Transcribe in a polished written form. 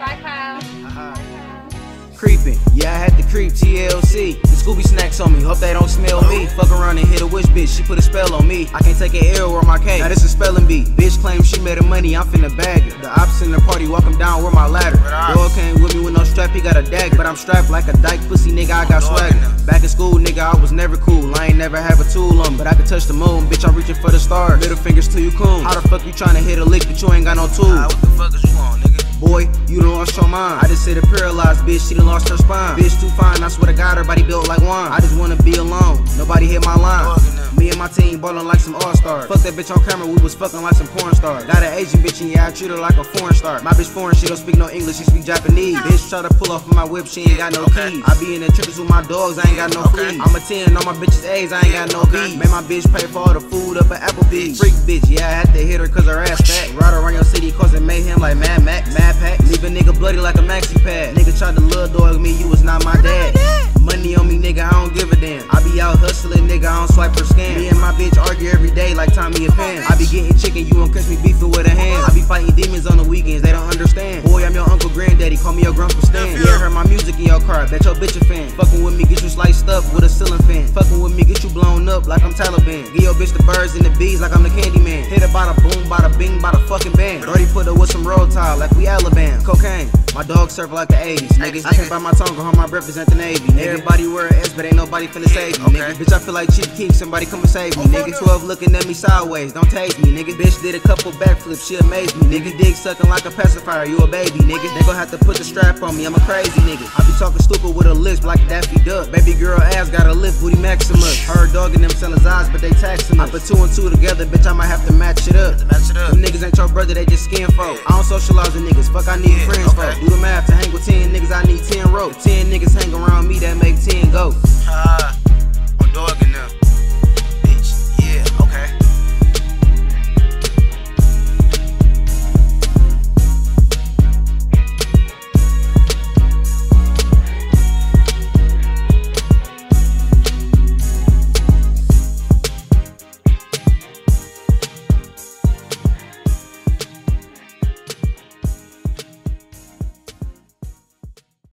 Bye, Kyle. Creepin', yeah, I had to creep, TLC. The Scooby snacks on me, hope they don't smell me. Fuck around and hit a witch bitch, she put a spell on me. I can't take an L or my cake, now this a spelling bee. Bitch claims she made her money, I'm finna bag her. The ops in the party, walk him down with my ladder. Dog came with me with no strap, he got a dagger. But I'm strapped like a dyke pussy, nigga, I got swagger. Back in school, nigga, I was never cool. I ain't never have a tool on me, but I can touch the moon. Bitch, I'm reaching for the stars. Middle fingers to you coon. How the fuck you tryna hit a lick, but you ain't got no tool? What the fuck is you on, nigga? Boy, you done lost your mind. I just said a paralyzed bitch, she done lost her spine. Bitch too fine, I swear to God, everybody built like wine. I just wanna be alone, nobody hit my line. Me and my team ballin' like some all-stars. Fuck that bitch on camera, we was fucking like some porn stars. Got an Asian bitch and yeah, I treat her like a foreign star. My bitch foreign, she don't speak no English, she speak Japanese. Bitch try to pull off of my whip, she ain't got no keys. I be in the trenches with my dogs, I ain't got no fleas. I'm a 10 on my bitch's A's, I ain't got no B's. Made my bitch pay for all the food up at Applebee's. Freak bitch, yeah, I had to hit her cause her ass fat. Ride around your city causing mayhem like Mad Max, Mad Pack. Leave a nigga bloody like a maxi pad. Nigga tried to lil dog me, you was not my dad. Money on me, nigga, I don't give a damn. I be out hustling, nigga, I don't swipe or scam. Me and my bitch argue every day like Tommy and Pam. I be getting chicken, you won't catch me beefing with a hand. I be fighting demons on the weekends, they don't understand. Boy, I'm your uncle granddaddy, call me your grandpa Stan. Yeah, heard my music in your car, bet your bitch a fan. Fucking with me, get you sliced up with a ceiling fan. Fucking with me, get you blown up like I'm Taliban. Give your bitch the birds and the bees like I'm the candy man. Hit her by the boom, by the bing, by the fucking band. Already put her with some roll tile like we Alabama. Cocaine, my dog surf like the 80s, niggas. I can't buy my tongue, go home, I represent the Navy, nigga. Everybody wear an S, but ain't nobody finna save me, nigga. Bitch, I feel like Chief Keef, somebody come and save me, nigga. 12 looking at me sideways, don't tase me, nigga. Bitch did a couple backflips, she amazed me, nigga. Dick sucking like a pacifier, you a baby, nigga. They gon' have to put the strap on me, I'm a crazy nigga. I be talking stupid with a lisp like Daffy Duck. Baby girl ass got a lift, booty Maximus. Her dogging them selling eyes, but they taxing us. I put 2 and 2 together, bitch, I might have to match it up. Them niggas ain't your brother, they just skin folk. I don't socialize with niggas, fuck I need friends folk. Do the math to hang with 10 niggas, I need 10 ropes. 10 niggas hang around me, that make 10 go.